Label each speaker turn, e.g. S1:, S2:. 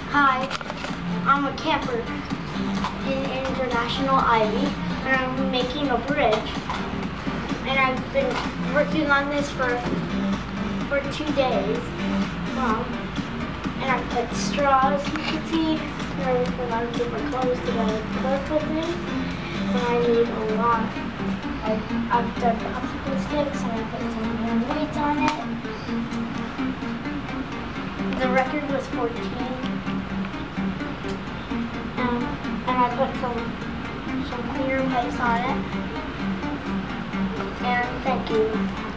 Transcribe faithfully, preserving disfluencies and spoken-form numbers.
S1: Hi, I'm a camper in International Ivy, and I'm making a bridge. And I've been working on this for for two days. Um, and I put straws, you can see, and I put on different colors to the colorful things. And I need a lot. I, I've done popsicle sticks, and I put some more weights on it. The record was fourteen. Um, and I put some, some clear pipes on it. And thank you.